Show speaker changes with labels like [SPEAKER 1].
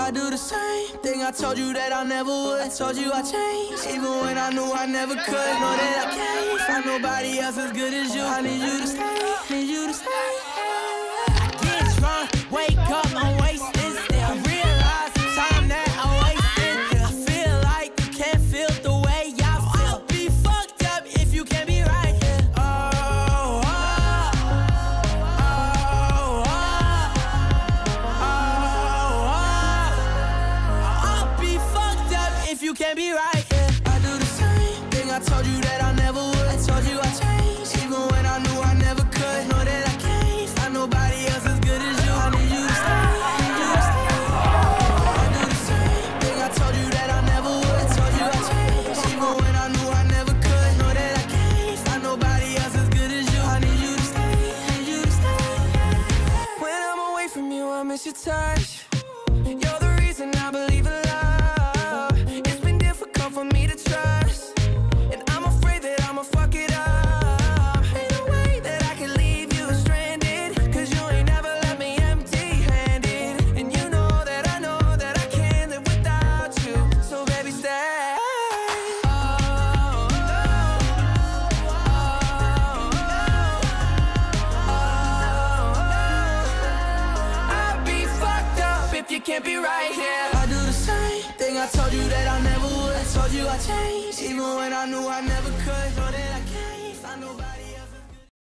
[SPEAKER 1] I do the same thing I told you that I never would. I told you I changed, even when I knew I never could. Know that I can't find nobody else as good as you. I need you to stay, need you to stay. I get drunk, wake up, I'm wasted still. Realize the time that I wasted. I feel like you can't feel the way I feel. I'll be fucked up if you can't be right here. You can't be right, yeah. I do the same thing I told you that I never would. I told you I changed, even when I knew I never could. Know that I can't find nobody else as good as you. I need you to stay, need you to stay. I do the same thing I told you that I never would. I told you I changed, even when I knew I never could. Know that I can't find nobody else as good as you. I need you to stay, need you to stay. When I'm away from you, I miss your touch. You're the reason I believe in love. For me to trust, and I'm afraid that I'ma fuck it up. Ain't no way that I can leave you stranded, cause you ain't never left me empty-handed. And you know that I can't live without you. So baby, stay. I'd be fucked up if you can't be right here. I do the same thing I told you that I never would. I told you I changed, even when I knew I never could. Know that I can't find nobody.